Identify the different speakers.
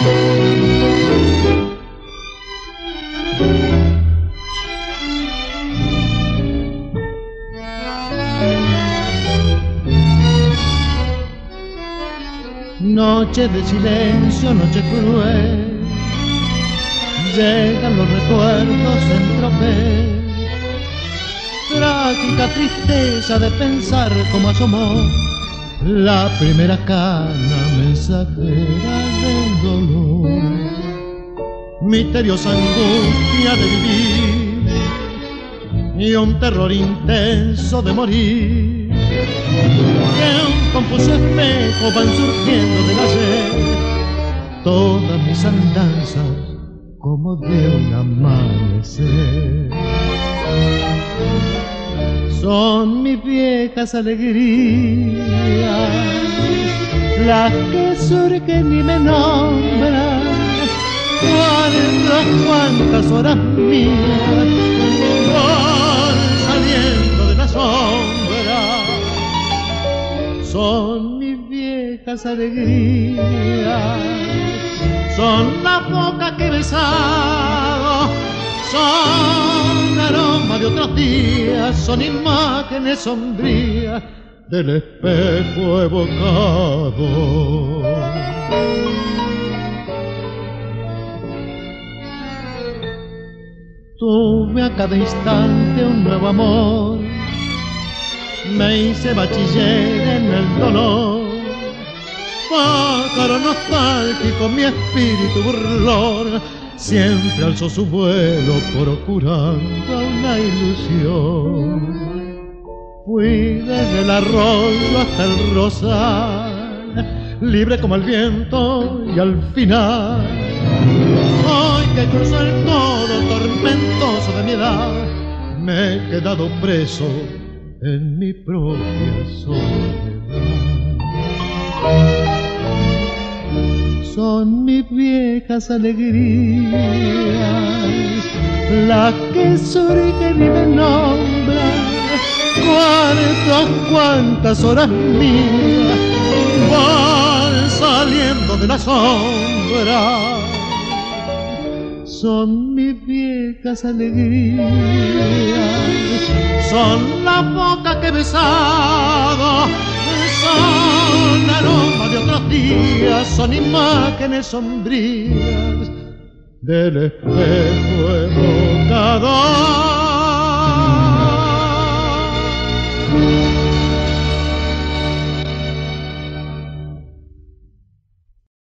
Speaker 1: Noche de silencio, noche cruel, llegan los recuerdos en tropel. Trágica tristeza de pensar cómo asomó la primera cana mensajera del dolor. Misteriosa angustia de vivir y un terror intenso de morir, que un confuso espejo van surgiendo del ayer todas mis andanzas como de un amanecer. Son mis viejas alegrías las que surgen y me nombran, cuántas horas mías van saliendo de la sombra. Son mis viejas alegrías, son las bocas que he besado, son aroma de otros días, son imágenes sombrías del espejo evocado. Tuve a cada instante un nuevo amor, me hice bachiller en el dolor. Pájaro nostálgico, mi espíritu burlón siempre alzó su vuelo procurando una ilusión. Fui desde el arroyo hasta el rosal, libre como el viento, y al final, hoy que cruzo el todo tormentoso de mi edad, me he quedado preso en mi propia soledad. Son mis viejas alegrías las que surgen y me nombran, cuántas horas mías van saliendo de la sombra. Son mis viejas alegrías, son las bocas que he besado, son aroma de otros días, son imágenes sombrías del espejo evocador.